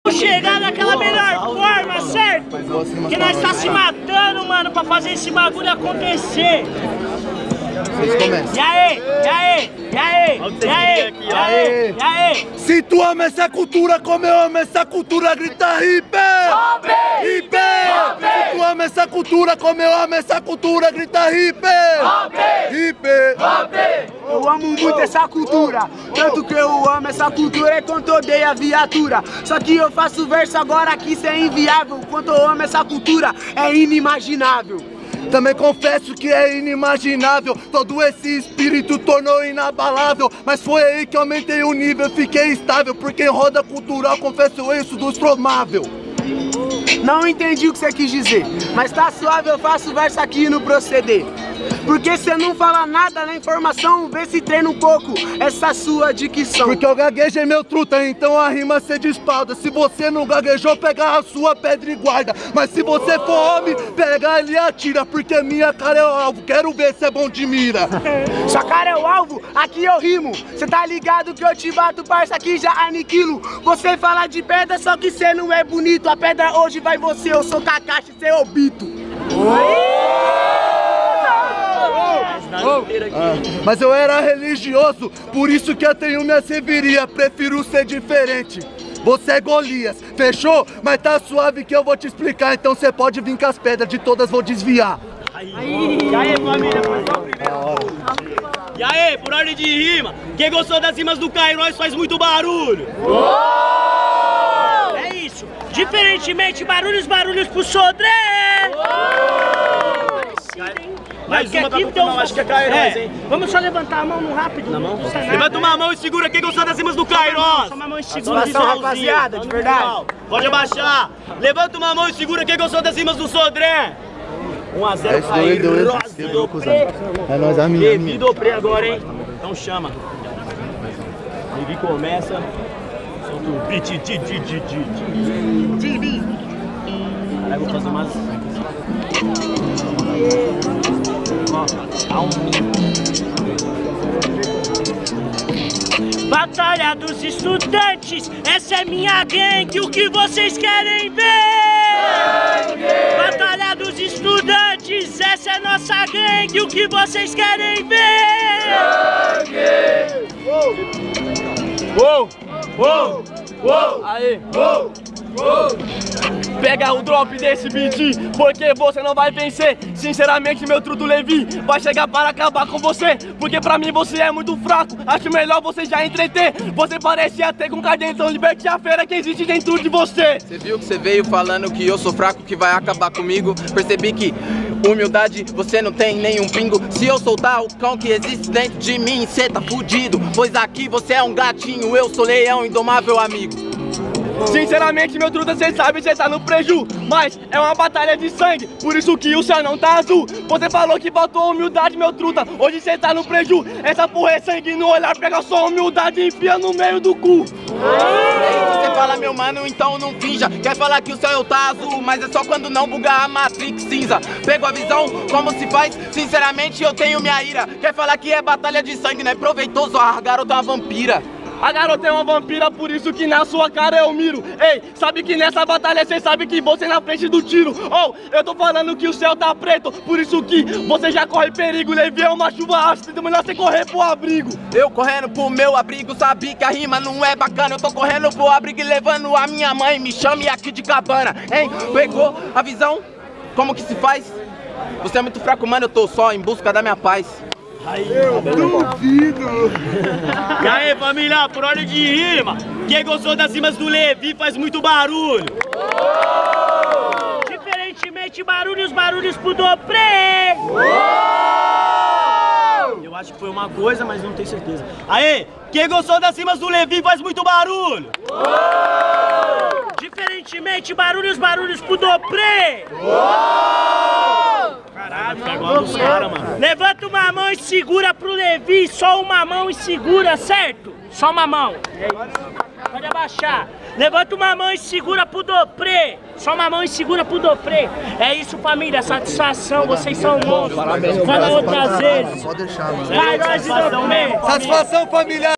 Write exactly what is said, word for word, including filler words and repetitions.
chegar naquela melhor forma, certo? Que nós tá se matando, mano, pra fazer esse bagulho acontecer. E aí, e aí, e aí, e aí, e aí, e aí? Se tu ama essa cultura como eu amo essa cultura, grita hip! Hip! Se tu ama essa cultura como eu amo essa cultura, grita hip! Hip! Eu amo muito essa cultura, tanto que eu amo essa cultura é quanto odeio a viatura. Só que eu faço verso agora que isso é inviável. Quanto eu amo essa cultura é inimaginável. Também confesso que é inimaginável, todo esse espírito tornou inabalável. Mas foi aí que aumentei o nível, fiquei estável. Porque em roda cultural confesso isso do estromável. Não entendi o que você quis dizer, mas tá suave, eu faço verso aqui no proceder. Porque você não fala nada na informação, vê se treina um pouco essa sua dicção. Porque eu gaguejei meu truta, então a rima cê despalda. Se você não gaguejou, pega a sua pedra e guarda. Mas se você for homem, pega ele e atira. Porque minha cara é o alvo, quero ver se é bom de mira. Sua cara é o alvo, aqui eu rimo. Cê tá ligado que eu te bato, parça, aqui já aniquilo. Você fala de pedra, só que cê não é bonito. A pedra hoje vai você, eu sou Kakashi, cê é Obito. Oh. Ah, mas eu era religioso, por isso que eu tenho minha severia. Prefiro ser diferente. Você é Golias, fechou? Mas tá suave que eu vou te explicar. Então você pode vir com as pedras, de todas vou desviar. Aí. E aí, família, e aí, por ordem de rima, quem gostou das rimas do Kairos faz muito barulho. Uou! É isso, diferentemente barulhos, barulhos pro Sodré. Mais uma pra confirmar, acho que é Kairos, é. hein? Vamos só levantar a mão no rápido. Na mão? Levanta uma mão e segura quem gostou das rimas do Kairos. Só uma mão e segura. Rapaziada, de verdade. Pode abaixar. Levanta uma mão e segura quem gostou das rimas do Sodré. um a zero Kairos. É nóis, a minha. Levi Dopré agora, hein? Então chama. Levi começa. Solta o beat. Caralho, vou fazer umas... Batalha dos estudantes, essa é minha gangue, o que vocês querem ver? Sangue! Batalha dos estudantes, essa é nossa gangue, o que vocês querem ver? Sangue! Uou! Uou! Uou! Aí! Uou! Uou! Pega o drop desse beat, porque você não vai vencer. Sinceramente, meu truto Levi vai chegar para acabar com você. Porque pra mim você é muito fraco, acho melhor você já entreter. Você parece até com cadentão, liberte a fera que existe dentro de você. Você viu que você veio falando que eu sou fraco, que vai acabar comigo. Percebi que humildade você não tem nenhum pingo. Se eu soltar o cão que existe dentro de mim, cê tá fudido. Pois aqui você é um gatinho, eu sou leão, indomável amigo. Sinceramente, meu truta, cê sabe, cê tá no preju. Mas é uma batalha de sangue, por isso que o céu não tá azul. Você falou que faltou humildade, meu truta, hoje cê tá no preju. Essa porra é sangue no olhar, pega só humildade e enfia no meio do cu. Você fala, meu mano, então não finja. Quer falar que o céu tá azul, mas é só quando não bugar a Matrix cinza. Pegou a visão, como se faz? Sinceramente, eu tenho minha ira. Quer falar que é batalha de sangue, não é proveitoso, a garota é uma vampira. A garota é uma vampira, por isso que na sua cara eu miro. Ei, sabe que nessa batalha cê sabe que você na frente do tiro. Oh, eu tô falando que o céu tá preto, por isso que você já corre perigo. Levei uma chuva ácida, melhor você correr pro abrigo. Eu correndo pro meu abrigo, sabe que a rima não é bacana. Eu tô correndo pro abrigo e levando a minha mãe, me chame aqui de cabana. Hein, pegou a visão? Como que se faz? Você é muito fraco, mano, eu tô só em busca da minha paz. Aí, eu duvido! E aí, família, por ordem de rima, quem gostou das rimas do Levi faz muito barulho! Oh! Diferentemente, barulhos, barulhos pro Dopré! Oh! Eu acho que foi uma coisa, mas não tenho certeza. Aí, quem gostou das rimas do Levi faz muito barulho! Oh! Diferentemente, barulhos, barulhos pro Dopré! Oh! Caralho, fica igual dos caras, mano. Levanta uma mão e segura pro Levi, só uma mão e segura, certo? Só uma mão. É isso. Pode abaixar. Levanta uma mão e segura pro Dopré. Só uma mão e segura pro Dopré. É isso, família, satisfação, vocês são monstros. Fala outras vezes. Pode deixar, mano. Kairos e Dopré. Satisfação, família.